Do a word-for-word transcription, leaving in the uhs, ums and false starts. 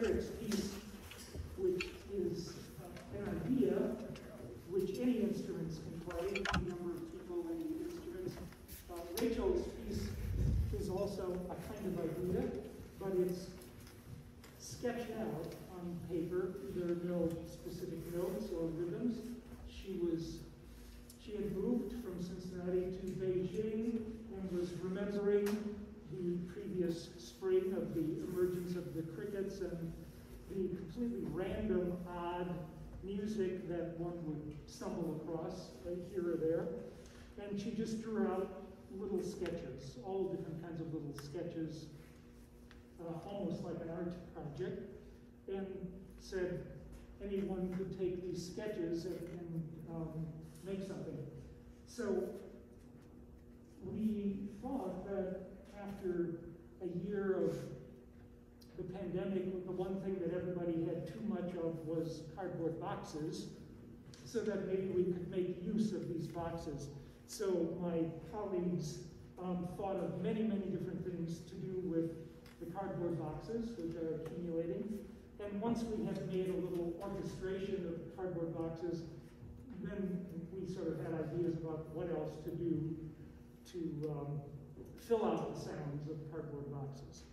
Frederick's piece, which is uh, an idea which any instruments can play, any number of people, any instruments. Uh, Rachel's piece is also a kind of idea, but it's sketched out on paper. There are no specific notes or rhythms. She was, she had moved from Cincinnati to Beijing and was remembering the previous spring of the emergence of the crickets and the completely random, odd music that one would stumble across right here or there. And she just drew out little sketches, all different kinds of little sketches, uh, almost like an art project, and said anyone could take these sketches and, and um, make something. So we thought that after a year of the pandemic, the one thing that everybody had too much of was cardboard boxes, so that maybe we could make use of these boxes. So my colleagues um, thought of many, many different things to do with the cardboard boxes, which are accumulating. And once we had made a little orchestration of cardboard boxes, then we sort of had ideas about what else to do to um, fill out the sounds of cardboard boxes.